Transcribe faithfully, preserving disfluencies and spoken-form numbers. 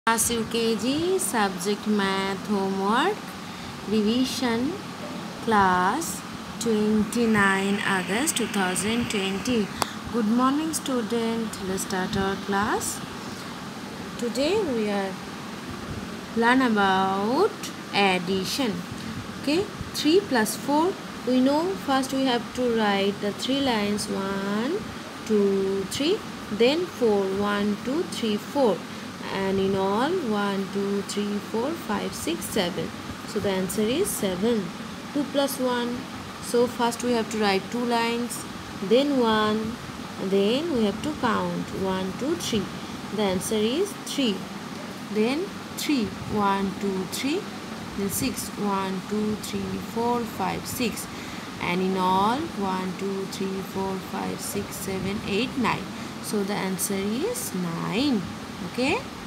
Class U K G subject math homework revision class twenty-nine August two thousand twenty. Good morning student. Let's start our class. Today we are learn about addition. Okay, three plus four. We know first we have to write the three lines, one, two, three, then four, one, two, three, four. And in all one, two, three, four, five, six, seven. So the answer is seven. two plus one. So first we have to write two lines, then one, then we have to count one, two, three. The answer is three. Then three, one, two, three. Then six, one, two, three, four, five, six. And in all one, two, three, four, five, six, seven, eight, nine. So the answer is nine. Okay.